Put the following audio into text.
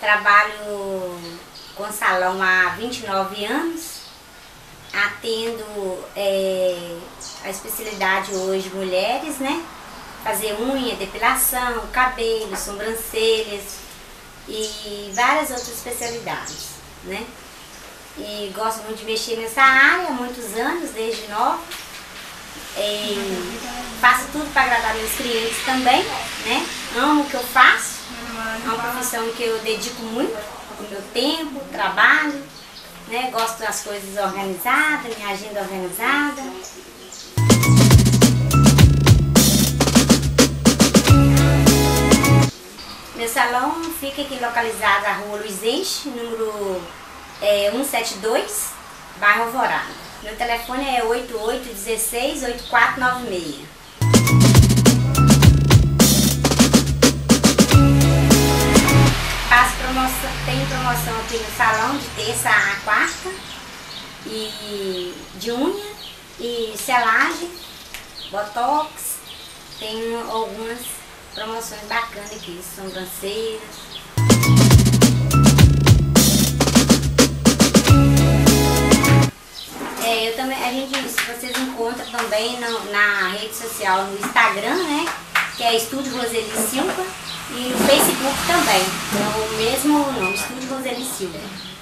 trabalho com salão há 29 anos, atendo a especialidade hoje mulheres, né? Fazer unha, depilação, cabelo, sobrancelhas e várias outras especialidades, né? E gosto muito de mexer nessa área há muitos anos, desde nova. Faço tudo para agradar meus clientes também, né? Amo o que eu faço, é uma profissão que eu dedico muito, o meu tempo, trabalho, né? Gosto das coisas organizadas, minha agenda organizada. Meu salão fica aqui localizado na rua Luiz Enche, número 172, bairro Alvorada. Meu telefone é 8816-8496. Tem promoção aqui no salão de terça a quarta, e de unha e selagem, botox. Tem algumas promoções bacanas aqui, sobrancelhas. Vocês encontram também na rede social, no Instagram, né? Que é Estúdio Roseli Silva, e no Facebook também, é o mesmo nome, Estúdio Roseli Silva.